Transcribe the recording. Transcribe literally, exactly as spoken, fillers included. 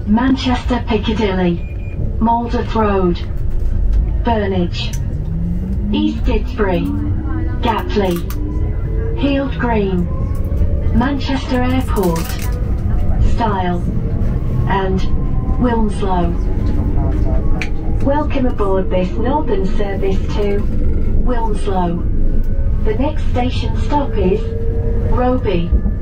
Manchester Piccadilly, Malden Road, Burnage, East Didsbury, Gatley, Heald Green, Manchester Airport, Stile, and Wilmslow. Welcome aboard this northern service to Wilmslow. The next station stop is Roby.